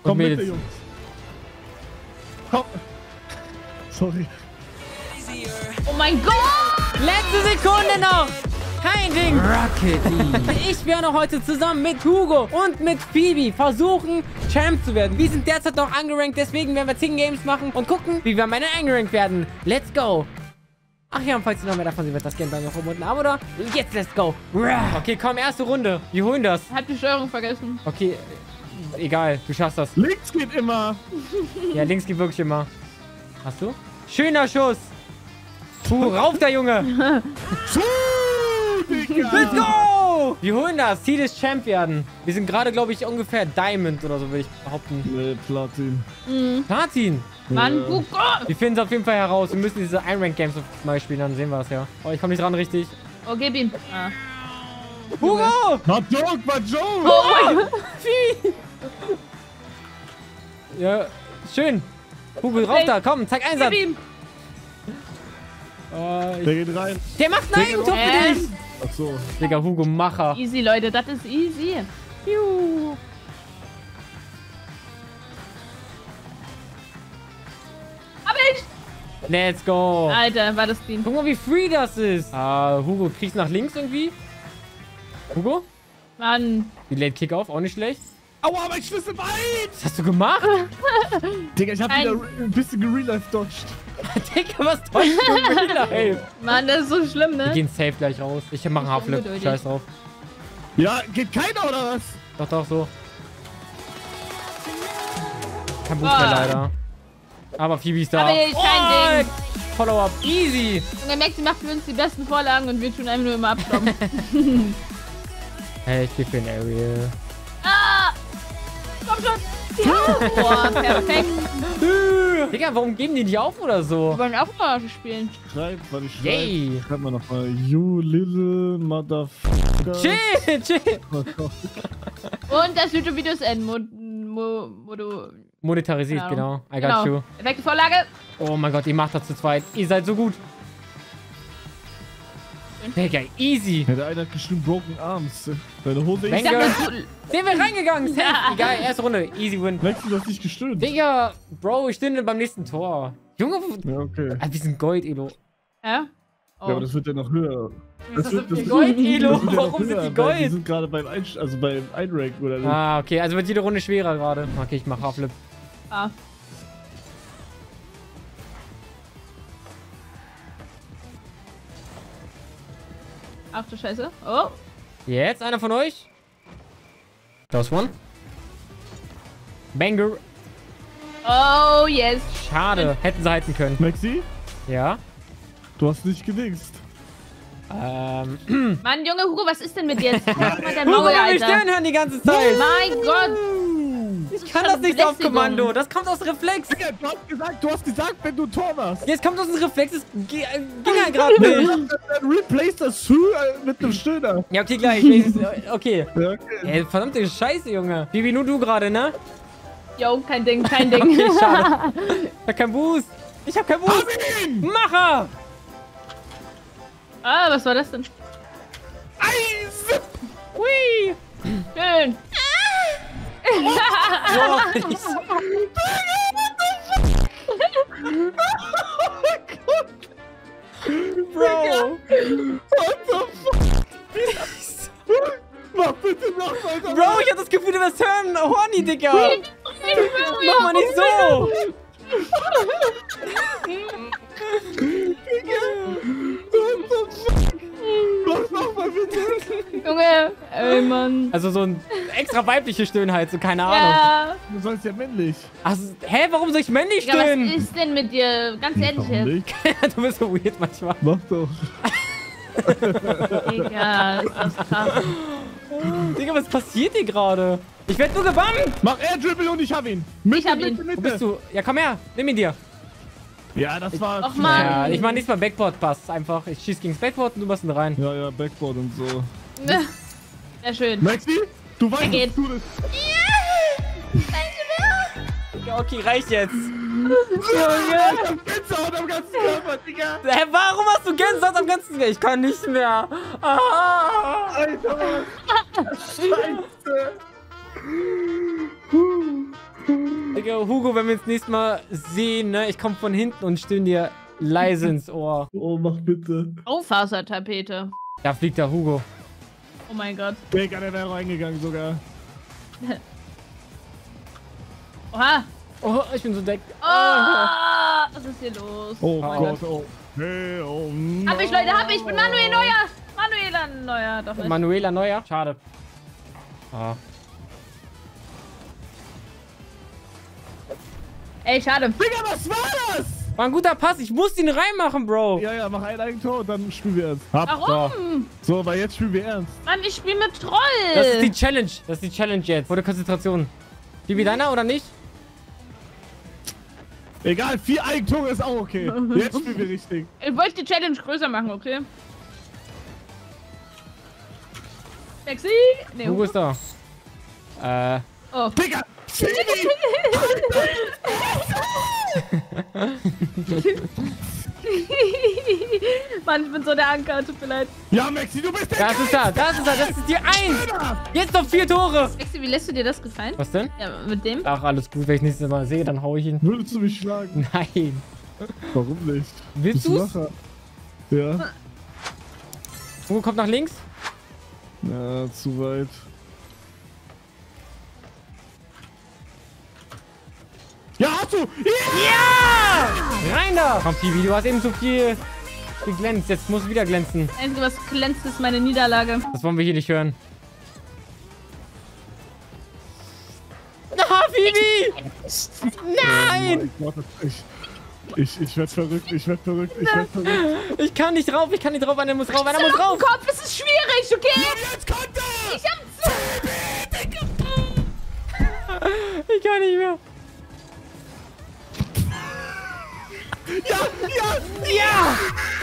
Komm Mädels. bitte, Jungs. Komm. Sorry. Oh mein Gott! Letzte Sekunde noch. Kein Ding. Rocket. Ich werde heute zusammen mit Hugo und mit Phoebe versuchen, Champ zu werden. Wir sind derzeit noch angerankt, deswegen werden wir 10 Games machen und gucken, wie wir am Ende angerankt werden. Let's go. Ach ja, und falls ihr noch mehr davon seht, wird das gerne bei mir oben unten. Aber da, jetzt let's go. Okay, komm, erste Runde. Wir holen das. Hab die Steuerung vergessen. Okay, egal, du schaffst das. Links geht immer. Ja, links geht wirklich immer. Hast du? Schöner Schuss. Rauf da, Junge. Let's go! Wir holen das. Ziel ist Champ werden. Wir sind gerade, glaube ich, ungefähr Diamond oder so, würde ich behaupten. Nee, Platin. Platin. Mann, Hugo! Wir finden es auf jeden Fall heraus. Wir müssen diese Iron-Rank-Games mal spielen, dann sehen wir es ja. Oh, ich komme nicht ran richtig. Oh, gib ihm. Ah. Hugo! Not joke, but joke! Oh mein Gott! Ja, schön. Hugo, rauf da. Komm, zeig Einsatz. Gib ihm! Der geht rein. Der macht einen Eigentor für dich. Achso. Digga, Hugo, Macher. Easy, Leute, das ist easy. Juhu. Hab ich! Let's go. Alter, war das clean. Guck mal, wie free das ist. Hugo, kriegst nach links irgendwie? Hugo? Mann. Die Late Kick-Off, auch nicht schlecht. Aua, mein Schlüsselbein! Was hast du gemacht? Digga, ich hab wieder ein bisschen gereal-life-dodged. Digga, was täuscht du wieder, ey? Mann, das ist so schlimm, Wir ne? gehen safe gleich raus. Ich mach einen Half-Flip. ungeduldig. Scheiß drauf. Ja, geht keiner oder was? Doch, doch, so. Kein Boost mehr leider. Aber Phoebe ist da. Aber kein Ding. Follow-up. Easy. Junge, Maxi macht für uns die besten Vorlagen und wir tun einfach nur immer abstauben. Hey, ich geh für ein Aerial. Ah! Komm schon! Ja! Boah, perfekt. Digga, warum geben die nicht auf oder so? Wir wollen auch mal spielen. Warte, ich Yay. schreib mal nochmal. You little motherfucker. Chill. Und das YouTube-Video ist Monetarisiert, genau. I got you. Perfekte Vorlage. Oh mein Gott, ihr macht das zu zweit. Ihr seid so gut. Digga, easy. Ja, der eine hat geschrieben Broken Arms. Deine Hose ist... Banger. Sind wir reingegangen? Safe. Egal, erste Runde. Easy win. Maxi, du hast nicht gestöhnt. Digga, Bro, ich stünde beim nächsten Tor. Junge, Ja, okay. wir sind Gold, Elo. Ja? Oh. Ja, aber das wird ja noch höher. Das wird Gold, Elo. das wird ja noch Warum sind höher, die weil Wir Gold? sind gerade beim Einrank, oder nicht? Ah, okay, also wird jede Runde schwerer gerade. Okay, ich mach Half-Flip. Ah. Ach du Scheiße. Oh. Jetzt einer von euch. Close one. Banger. Oh, yes. Schade, hätten sie halten können. Maxi, Ja. du hast nicht gedingst. Mann, Junge, Hugo, was ist denn mit dir jetzt? Halt mal dein Hugo Maul, will mich Alter. stören hören die ganze Zeit. Mein Gott. Ich kann das nicht auf Kommando. Das kommt aus Reflex. Digga, du hast gesagt, wenn du ein Tor machst. Jetzt kommt aus dem Reflex. Das ging halt gerade nicht. Dann replace das Hü mit einem Stöhner. Ja, okay, gleich. Okay. Ja, okay. Ey, verdammte Scheiße, Junge. Bibi, nur du gerade, ne? Jo, kein Ding, kein Ding. Okay, schade. Ich hab keinen Boost. Ich hab keinen Boost. Macher! Ah, was war das denn? Eis! Hui! Schön. Wow, ich Bro! What the fuck? Mach bitte noch, Alter. Bro, ich hab das Gefühl, du wirst hören. Horny, Digga. Mach mal nicht so. Mach mal bitte. Junge, ey, Mann. Also so ein extra weibliche Stöhnheit, so keine Ahnung. Ja. Du sollst ja männlich. Also, hä, warum soll ich männlich Ja, was stöhnen? ist denn mit dir? Ganz ehrlich Warum jetzt. nicht? Du bist so weird manchmal. Mach doch. Digga, ist das krass. Digga, was passiert hier gerade? Ich werd nur gebannt. Mach Air-Dribble und ich hab ihn. Mitte, Ich hab ihn. Mitte, Mitte. Wo bist du? Ja, komm her. Nimm ihn dir. Ja, das war... Och, Mann. Ja, ich mach nächstes Mal Backboard-Pass. Einfach, ich schieß gegen das Backboard und du machst ihn rein. Ja, ja, Backboard und so. Sehr schön. Maxi, du weißt, geht. dass du das... Ja, okay, reicht jetzt. Ich hab Gänsehaut am ganzen Körper, Digga. Hä, warum hast du Gänsehaut am ganzen... Ich kann nicht mehr. Ah. Alter, Mann. Scheiße. Digga, Hugo, wenn wir uns nächstes Mal sehen, ne? Ich komme von hinten und stöhne dir leise ins Ohr. Oh, mach bitte. Auffasertapete. Da fliegt der Hugo. Oh mein Gott. Digga, der wäre reingegangen sogar. Oha. Oh, ich bin so dick. Oh, was ist hier los? Oh mein Gott, oh. Hey, oh Hab ich, Leute, hab ich. Ich bin Manuel Neuer. Manuela Neuer, doch nicht. Manuela Neuer. Schade. Ah. Ey, schade. Digga, was war das? War ein guter Pass. Ich muss ihn reinmachen, Bro. Ja, ja, mach ein Eigentor und dann spielen wir ernst. Hab. Warum? So, weil jetzt spielen wir ernst. Mann, ich spiele mit Troll. Das ist die Challenge. Das ist die Challenge jetzt. Vor der Konzentration. Bibi deiner oder nicht? Egal, 4 Eigentore ist auch okay. Jetzt spielen wir richtig. Ich wollte die Challenge größer machen, okay? Sexy. Nee, Hugo ist da. Oh. Digga! Mann, ich bin so der Anker, tut mir leid. Ja, Maxi, du bist der Das ist er. Das ist er. Das ist die 1. Jetzt noch 4 Tore. Maxi, wie lässt du dir das gefallen? Was denn? Ja, mit dem? Ach, alles gut. Wenn ich nächstes Mal sehe, dann hau ich ihn. Würdest du mich schlagen? Nein. Warum nicht? Willst Bist du du's? Lacher? Ja. Hugo kommt nach links. Ja, zu weit. Ja, hast du! Ja! Rein da! Komm, Pibi, du hast eben so viel geglänzt. Jetzt muss wieder glänzen. Das Einzige, was glänzt, ist meine Niederlage. Das wollen wir hier nicht hören. Ah, Pibi! Nein! Oh mein Gott, ich werd verrückt, ich werd verrückt, ich werd verrückt. Ich kann nicht drauf, einer muss rauf, einer muss rauf! Kopf, es ist schwierig, okay? Jetzt kommt er! Ich hab zu... Ich kann nicht mehr. Ja, ja, Ja!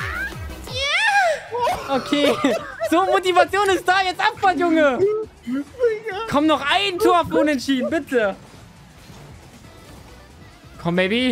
Ja! Okay. So, Motivation ist da. Jetzt Abfahrt, Junge. Komm, noch ein Tor auf Unentschieden, bitte. Komm, Baby.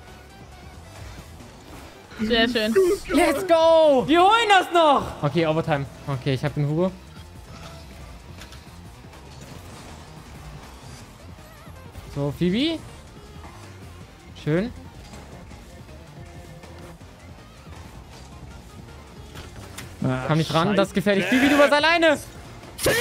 Sehr schön. Let's go. Wir holen das noch. Okay, Overtime. Okay, ich hab den Hugo. So, Phoebe. Schön. Komm nicht ran, das ist gefährlich. Phoebe, du warst alleine. Nee.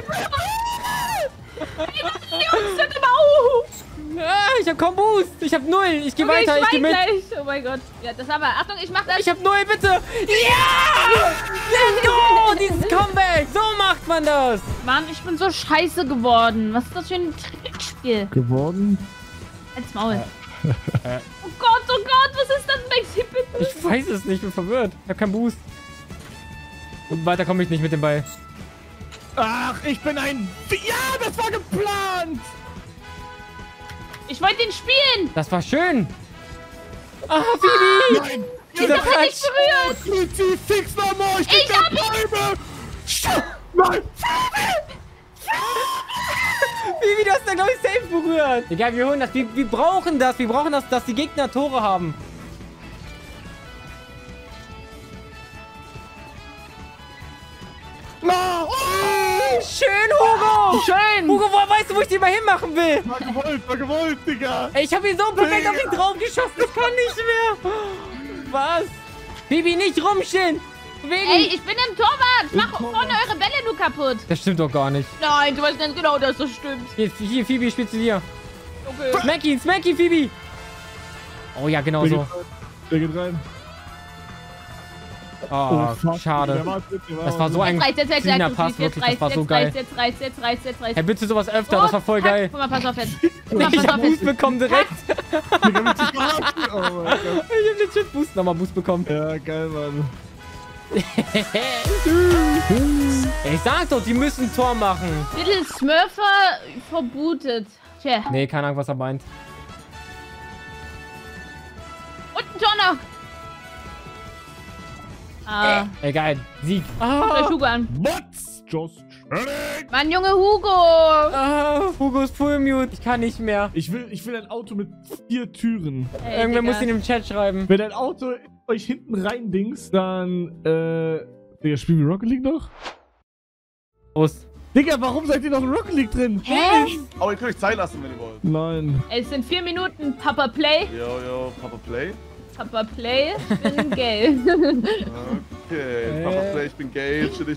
Jungs, sind immer auf. Ah, ich hab kaum Boost. Ich hab 0. Ich geh Okay, weiter, ich geh mit. gleich. Oh mein Gott. Ja, das haben wir. Achtung, ich mach das. Ich hab 0, bitte. Ja! Let's go! Dieses Comeback. So macht man das. Mann, ich bin so scheiße geworden. Was ist das für ein Trickspiel? geworden. Als Maul. Oh Gott, was ist das, Maxi, bitte? Ich weiß es nicht, ich bin verwirrt. Ich hab keinen Boost. Und weiter komme ich nicht mit dem Ball. Ach, ich bin ein... Ja, das war geplant! Ich wollte ihn spielen. Das war schön. Ah, Phoebe! Nein! Dieser Das hat nicht Quatsch. berührt. Fix nochmal! Ich hab ihn... Nein! Phoebe, du hast da, glaube ich, safe berührt. Egal, wir holen das. Wir brauchen das. Wir brauchen das, dass die Gegner Tore haben. No! Oh! Schön, Hugo! Schön. Hugo, woher weißt du, wo ich den mal hinmachen will? War gewollt, Digga! Ey, ich habe ihn so perfekt auf ihn drauf geschossen. Ich kann nicht mehr. Was? Phoebe, nicht rumstehen. Bewegen. Ey, ich bin im Torwart. Mach vorne eure Bälle nur kaputt. Das stimmt doch gar nicht. Nein, du weißt ganz genau, dass das stimmt. Hier, Phoebe, spielst du hier. Okay. Smack ihn, Phoebe. Oh ja, genau so. Der geht rein. Oh, fuck. schade. Das war so ein Jetzt cleaner reicht, Pass, wirklich. Das war so geil. Jetzt reicht. Hey, bitte sowas öfter, das war voll geil. Guck mal, pass auf jetzt. Guck mal, Ich pass hab auf Boost jetzt. bekommen direkt. Oh mein Gott. Ich hab legit Boost, nochmal Boost bekommen. Ja, geil, Mann. Ich sag doch, die müssen ein Tor machen. Little Smurfer verbootet. Tja. Nee, keine Ahnung, was er meint. Und ein Tor noch. Ah. Egal, Sieg. Der Ah, Hugo an. What's just chilling? Mann, Junge Hugo. Hugo ist Full Mute. Ich kann nicht mehr. Ich will ein Auto mit 4 Türen. Ey, Irgendwer Digga. muss ihn im Chat schreiben. Wenn ein Auto euch hinten rein dings, dann, Digga, spielen wir Rocket League noch? Los. Digga, warum seid ihr noch in Rocket League drin? Hä? Aber ihr könnt euch Zeit lassen, wenn ihr wollt. Nein. Es sind 4 Minuten. Papa Play. Yo, Papa Play. Papa Play. Ich bin gay. Okay, Papa Play, ich bin gay. Chillig.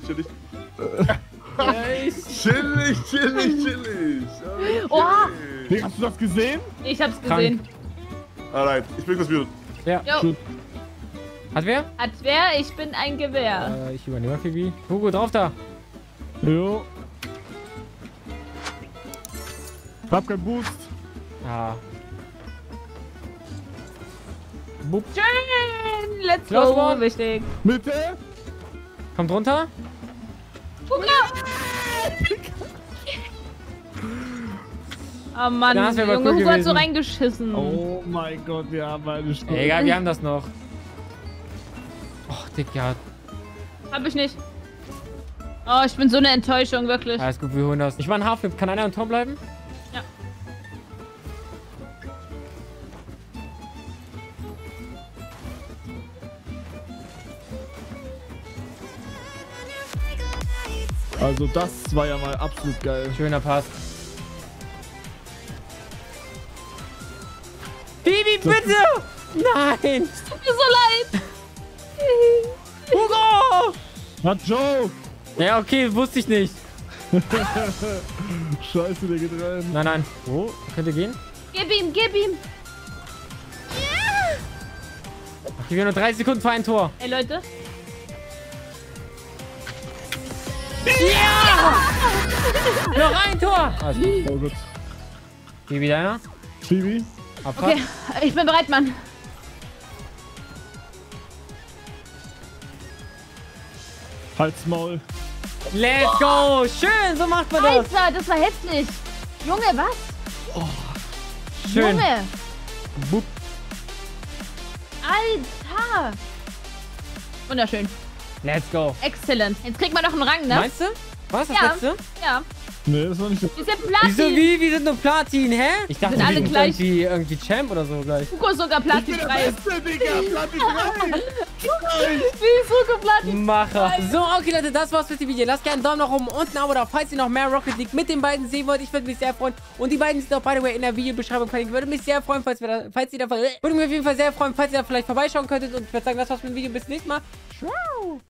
Yes. Chillig. Okay. Oha. Digga, hast du das gesehen? Ich hab's gesehen. Alright, ich bin das Video. Ja. Jo. Hat wer? Hat wer? Ich bin ein Gewehr. Ich übernehme Phoebe. Hugo, drauf da. Jo. Ich hab keinen Boost. Ah. Bup. Schön. Let's Los, go. Mann. Wichtig. Mitte. Kommt runter. Hugo! Oh Mann, Das wär mal Junge, cool Hugo hat so gewesen. reingeschissen. Oh mein Gott, wir haben eine Stunde. Egal, wir haben das noch. Oh, Digga. Hab ich nicht. Oh, ich bin so eine Enttäuschung, wirklich. Alles gut, wir holen das. Ich war ein Halflip. Kann einer im Tor bleiben? Ja. Also das war ja mal absolut geil. Schöner Pass. Bibi, bitte! Nein! Tut mir so leid. Hugo! Hat Joe! Ja, okay, wusste ich nicht. Scheiße, der geht rein. Nein. Wo? Könnt ihr gehen? Gib ihm. Okay, wir haben nur 30 Sekunden für ein Tor. Ey, Leute. Noch ein Tor! Alles gut. Oh Gott. Bibi, deiner? Phoebe? Abfahrt? Okay, ich bin bereit, Mann. Halt's Maul. Let's go! Schön, so macht man das. Alter, das war heftig. Junge, was? Schön. Junge. Bup. Alter. Wunderschön. Let's go. Exzellent. Jetzt kriegt man noch einen Rang, ne? Meinst du? Was, das Ja. letzte? Ja. Nee, das war nicht so. Wir sind Platin. Wieso wie? Wir sind nur Platin, hä? Ich dachte, sind wir alle sind gleich. irgendwie Champ oder so gleich. Hugo ist sogar Ich bin Platin der 3. Beste, Digga! Platin 3! Wie ist Hugo Platin? Macher. So, okay, Leute, das war's für das Video. Lasst gerne einen Daumen nach oben und ein Abo da, falls ihr noch mehr Rocket League mit den beiden sehen wollt. Ich würde mich sehr freuen. Und die beiden sind auch, by the way, in der Videobeschreibung verlinkt. Würde mich sehr freuen, falls ihr da vielleicht vorbeischauen könntet. Und ich würde sagen, das war's mit dem Video. Bis zum nächsten Mal. Ciao.